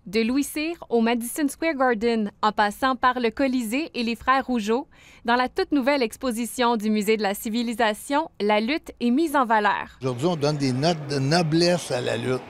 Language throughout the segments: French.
De Louis Cyr au Madison Square Garden, en passant par le Colisée et les Frères Rougeau, dans la toute nouvelle exposition du Musée de la Civilisation, la lutte est mise en valeur. Aujourd'hui, on donne des notes de noblesse à la lutte.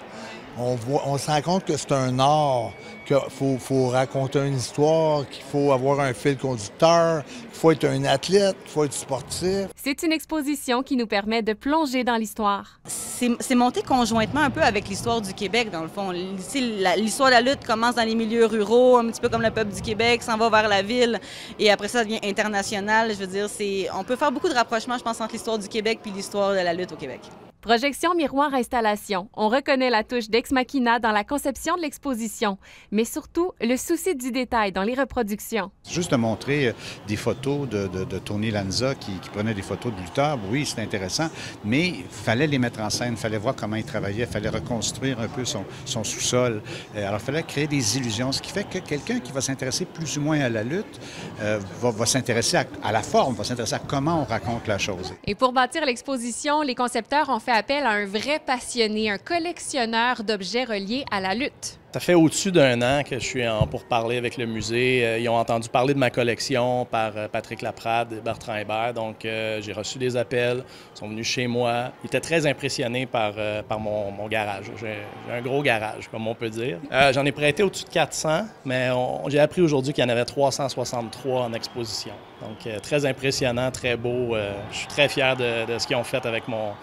On se rend compte que c'est un art, qu'il faut raconter une histoire, qu'il faut avoir un fil conducteur, qu'il faut être un athlète, qu'il faut être sportif. C'est une exposition qui nous permet de plonger dans l'histoire. C'est monté conjointement un peu avec l'histoire du Québec, dans le fond. L'histoire de la lutte commence dans les milieux ruraux, un petit peu comme le peuple du Québec, s'en va vers la ville, et après ça devient international. Je veux dire, on peut faire beaucoup de rapprochements, je pense, entre l'histoire du Québec puis l'histoire de la lutte au Québec. Projection miroir installation. On reconnaît la touche d'Ex Machina dans la conception de l'exposition, mais surtout le souci du détail dans les reproductions. Juste de montrer des photos de Tony Lanza qui prenait des photos de lutteurs, oui, c'est intéressant, mais il fallait les mettre en scène, il fallait voir comment il travaillait, il fallait reconstruire un peu son sous-sol. Alors, il fallait créer des illusions, ce qui fait que quelqu'un qui va s'intéresser plus ou moins à la lutte va s'intéresser à la forme, va s'intéresser à comment on raconte la chose. Et pour bâtir l'exposition, les concepteurs ont fait appel à un vrai passionné, un collectionneur d'objets reliés à la lutte. Ça fait au-dessus d'un an que je suis en pourparlers avec le musée. Ils ont entendu parler de ma collection par Patrick Laprade et Bertrand Hébert. Donc, j'ai reçu des appels, ils sont venus chez moi. Ils étaient très impressionnés par mon garage. J'ai un gros garage, comme on peut dire. J'en ai prêté au-dessus de 400, mais j'ai appris aujourd'hui qu'il y en avait 363 en exposition. Donc, très impressionnant, très beau. Je suis très fier de ce qu'ils ont fait avec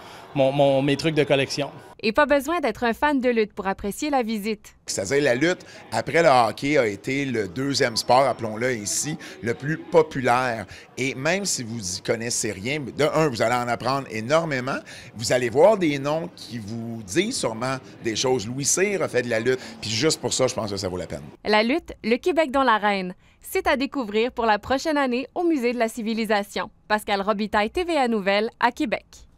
mes trucs de collection. Et pas besoin d'être un fan de lutte pour apprécier la visite. C'est-à-dire la lutte, après le hockey, a été le deuxième sport, appelons-le ici, le plus populaire. Et même si vous n'y connaissez rien, de un, vous allez en apprendre énormément. Vous allez voir des noms qui vous disent sûrement des choses. Louis Cyr a fait de la lutte, puis juste pour ça, je pense que ça vaut la peine. La lutte, le Québec dans l'arène. C'est à découvrir pour la prochaine année au Musée de la Civilisation. Pascal Robitaille, TVA Nouvelles, à Québec.